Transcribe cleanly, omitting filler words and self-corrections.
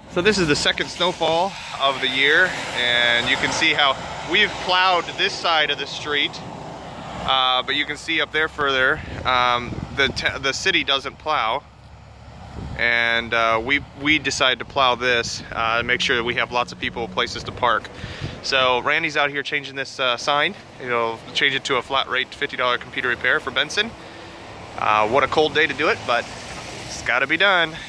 So this is the second snowfall of the year, and you can see how we've plowed this side of the street, but you can see up there further, the city doesn't plow, and we decided to plow this to make sure that we have lots of people, places to park. So Randy's out here changing this sign. He'll change it to a flat rate $50 computer repair for Benson. What a cold day to do it, but it's got to be done.